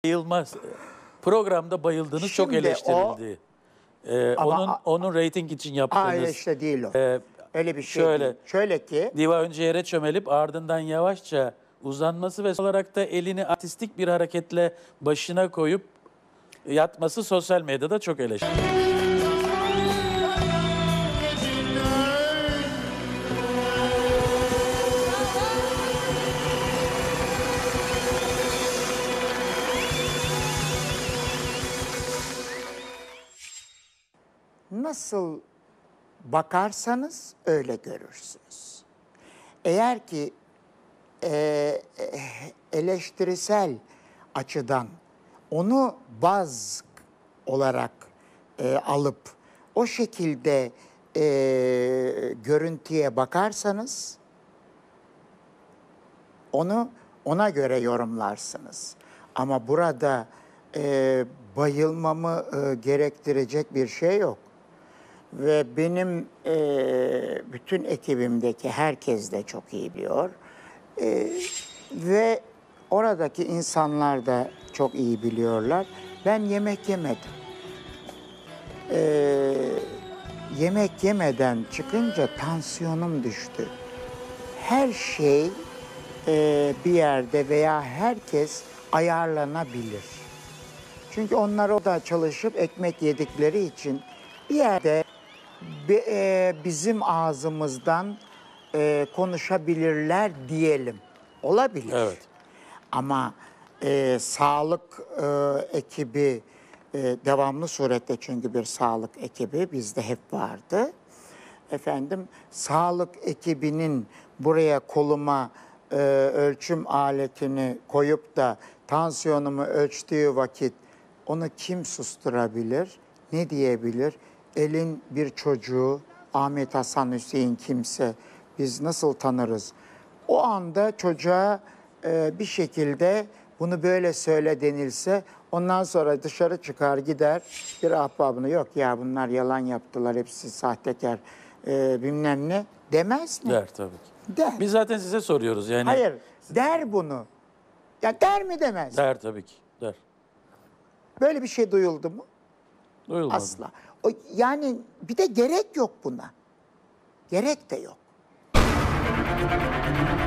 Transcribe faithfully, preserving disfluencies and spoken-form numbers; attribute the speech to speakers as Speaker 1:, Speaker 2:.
Speaker 1: Bayılmaz. Programda bayıldığınız çok
Speaker 2: Şimdi
Speaker 1: eleştirildi. Ee,
Speaker 2: Ama
Speaker 1: onun
Speaker 2: a-
Speaker 1: onun reyting için yaptığınız.
Speaker 2: Hayır işte değil o.
Speaker 1: e,
Speaker 2: Öyle bir şey
Speaker 1: şöyle,
Speaker 2: değil. Şöyle ki
Speaker 1: diva önce yere çömelip ardından yavaşça uzanması ve son olarak da elini artistik bir hareketle başına koyup yatması sosyal medyada çok eleştirildi.
Speaker 2: nasıl bakarsanız öyle görürsünüz. Eğer ki e, eleştirisel açıdan onu baz olarak e, alıp o şekilde e, görüntüye bakarsanız onu ona göre yorumlarsınız. Ama burada e, bayılmamı e, gerektirecek bir şey yok. Ve benim e, bütün ekibimdeki herkes de çok iyi biliyor. E, ve oradaki insanlar da çok iyi biliyorlar. Ben yemek yemedim. E, yemek yemeden çıkınca tansiyonum düştü. Her şey e, bir yerde veya herkes ayarlanabilir. Çünkü onlar orada çalışıp ekmek yedikleri için bir yerde bi- e, bizim ağzımızdan e, konuşabilirler diyelim. Olabilir.
Speaker 1: Evet.
Speaker 2: Ama e, sağlık e, ekibi e, devamlı surette, çünkü bir sağlık ekibi bizde hep vardı. Efendim, sağlık ekibinin buraya koluma e, ölçüm aletini koyup da tansiyonumu ölçtüğü vakit onu kim susturabilir, ne diyebilir? Elin bir çocuğu, Ahmet Hasan Hüseyin kimse, biz nasıl tanırız? O anda çocuğa e, bir şekilde bunu böyle söyle denilse, ondan sonra dışarı çıkar gider bir ahbabını, yok ya bunlar yalan yaptılar, hepsi sahtekar e, bilmem ne demez mi?
Speaker 1: Der tabii ki.
Speaker 2: Der.
Speaker 1: Biz zaten size soruyoruz yani.
Speaker 2: Hayır, der bunu. Ya der mi demez?
Speaker 1: Der tabii ki. Der.
Speaker 2: Böyle bir şey duyuldu mu?
Speaker 1: Duyulmadı.
Speaker 2: Asla. O, yani bir de gerek yok buna. Gerek de yok.